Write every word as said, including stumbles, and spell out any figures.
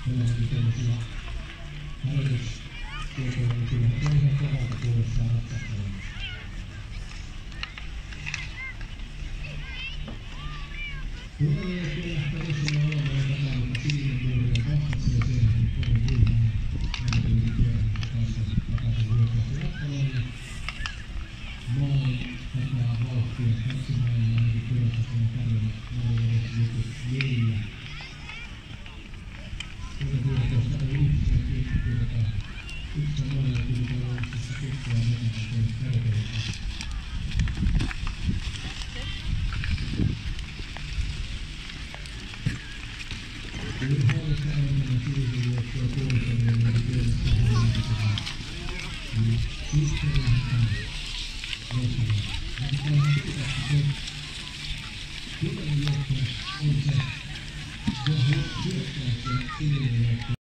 jollakin tällaisilla harjoitustietoilla, niin kyllä se on ihan kovalta puolestaan ratsastaa. Turvallisuus lähtee tosiaan olemaan takana, mutta siinä muuten vastassa ja sen kovin ryhmään. Äänetyinen pyörähdys kanssa takaisin hyökkäystä jatkamaan ja maan takaa vauhtia. Kaksi maailmaa ainakin pyörästä on tarjolla maalin edessä joku neljä. Kyllä kyllä tuosta ei yksiä tietty kyllä yksi on monella kyllä on tässä kukkaa mennä tuonne tärkeää. Nyt huolissa on enemmän siirryjuoktua puolustaminen ja työllistä huolissa. Eli sitten lähdetään lopulla. Lähdetään ihan pitää, se turvallinen juoktua on se, se on hyökkäys ja sininen juoktua.